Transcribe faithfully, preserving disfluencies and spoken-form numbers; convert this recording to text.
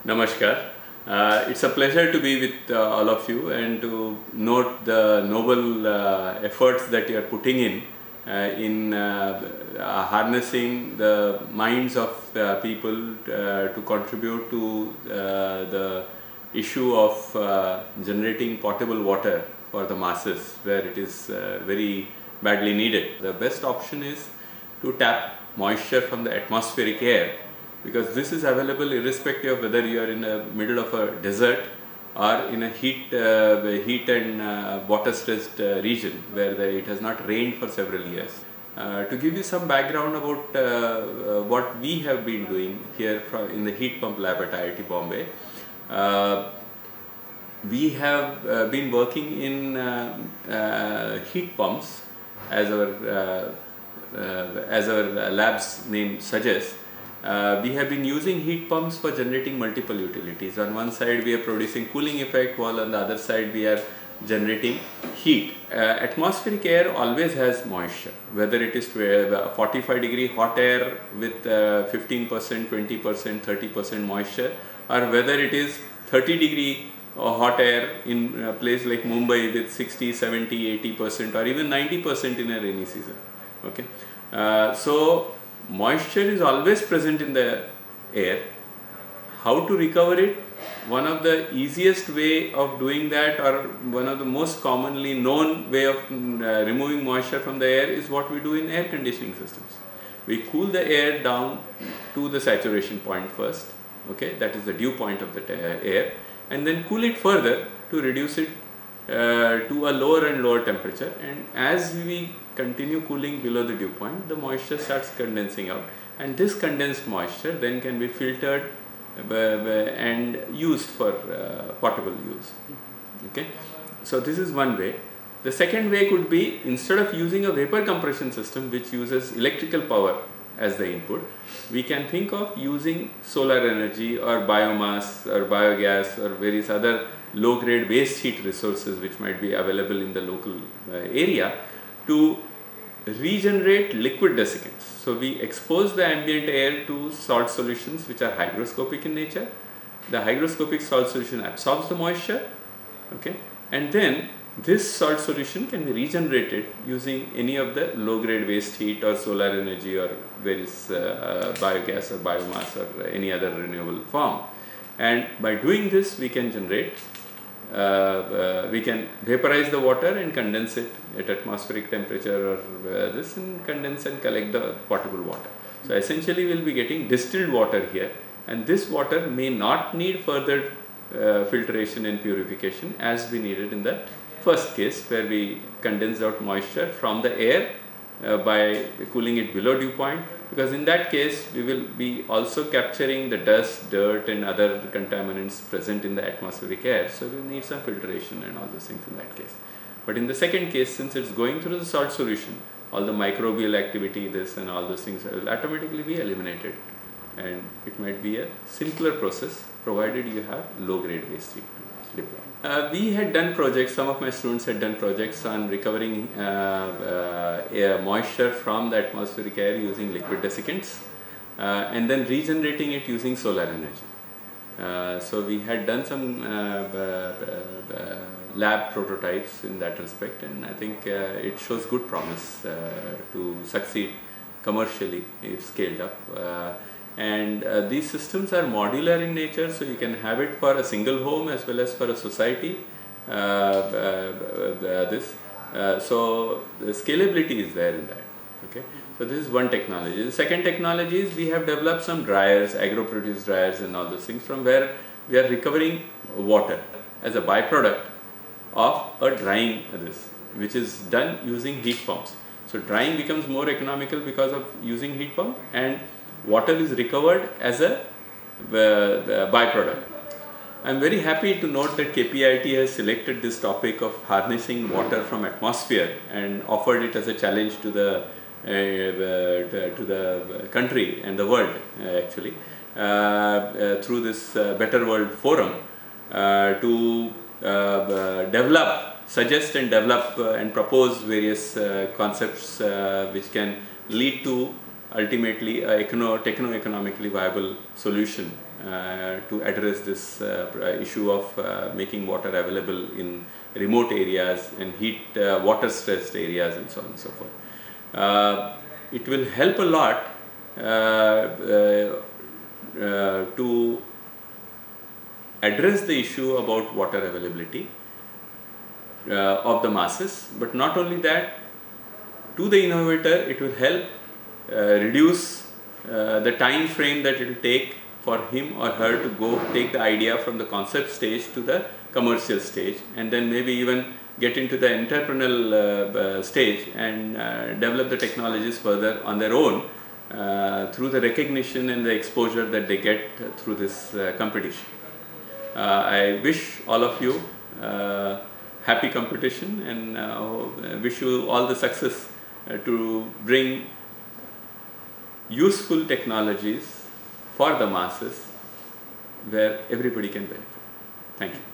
Namaskar. Uh, it's a pleasure to be with uh, all of you and to note the noble uh, efforts that you are putting in uh, in uh, uh, harnessing the minds of uh, people uh, to contribute to uh, the issue of uh, generating potable water for the masses where it is uh, very badly needed. The best option is to tap moisture from the atmospheric air, because this is available irrespective of whether you are in the middle of a desert or in a heat, uh, heat and uh, water stressed uh, region where the, it has not rained for several years. Uh, to give you some background about uh, uh, what we have been doing here from in the heat pump lab at I I T Bombay, uh, we have uh, been working in uh, uh, heat pumps as our, uh, uh, as our lab's name suggests. Uh, we have been using heat pumps for generating multiple utilities. On one side we are producing cooling effect, while on the other side we are generating heat. Uh, atmospheric air always has moisture, whether it is forty-five degree hot air with uh, fifteen percent, twenty percent, thirty percent moisture, or whether it is thirty degree uh, hot air in a place like Mumbai with sixty, seventy, eighty percent or even ninety percent in a rainy season. Okay, uh, so moisture is always present in the air. How to recover it? One of the easiest way of doing that, or one of the most commonly known way of uh, removing moisture from the air, is what we do in air conditioning systems. We cool the air down to the saturation point first, okay, that is the dew point of the air, and then cool it further to reduce it uh, to a lower and lower temperature, and as we continue cooling below the dew point, the moisture starts condensing out, and this condensed moisture then can be filtered uh, and used for uh, potable use. Okay, so this is one way. The second way could be, instead of using a vapor compression system which uses electrical power as the input, we can think of using solar energy or biomass or biogas or various other low grade waste heat resources which might be available in the local uh, area to regenerate liquid desiccants. So we expose the ambient air to salt solutions which are hygroscopic in nature. The hygroscopic salt solution absorbs the moisture, okay, and then this salt solution can be regenerated using any of the low grade waste heat or solar energy or various uh, uh, biogas or biomass or any other renewable form. And by doing this, we can generate Uh, uh, we can vaporize the water and condense it at atmospheric temperature or uh, this, and condense and collect the potable water. So essentially we will be getting distilled water here, and this water may not need further uh, filtration and purification as we needed in the first case, where we condensed out moisture from the air uh, by cooling it below dew point, because in that case we will be also capturing the dust, dirt and other contaminants present in the atmospheric air, so we will need some filtration and all those things in that case. But in the second case, since it is going through the salt solution, all the microbial activity, this and all those things will automatically be eliminated, and it might be a simpler process provided you have low grade waste heat to deploy. Uh, we had done projects, some of my students had done projects on recovering uh, uh, air moisture from the atmospheric air using liquid desiccants uh, and then regenerating it using solar energy. Uh, so we had done some uh, uh, lab prototypes in that respect, and I think uh, it shows good promise uh, to succeed commercially if scaled up. Uh, and uh, these systems are modular in nature, so you can have it for a single home as well as for a society. Uh, uh, this uh, so the scalability is there in that. Okay, so this is one technology. The second technology is we have developed some dryers, agro produce dryers and all those things, from where we are recovering water as a byproduct of a drying this, which is done using heat pumps. So drying becomes more economical because of using heat pump, and water is recovered as a uh, byproduct. I am very happy to note that K P I T has selected this topic of harnessing water from atmosphere and offered it as a challenge to the uh, to the country and the world uh, actually uh, uh, through this uh, BetterWorld forum uh, to uh, uh, develop, suggest and develop uh, and propose various uh, concepts uh, which can lead to ultimately a techno-economically viable solution uh, to address this uh, issue of uh, making water available in remote areas and heat uh, water stressed areas and so on and so forth. Uh, it will help a lot uh, uh, uh, to address the issue about water availability uh, of the masses, but not only that, to the innovator it will help uh, reduce uh, the time frame that it will take for him or her to go take the idea from the concept stage to the commercial stage, and then maybe even get into the entrepreneurial uh, uh, stage and uh, develop the technologies further on their own uh, through the recognition and the exposure that they get through this uh, competition. Uh, I wish all of you uh, happy competition, and uh, wish you all the success uh, to bring useful technologies for the masses where everybody can benefit. Thank you.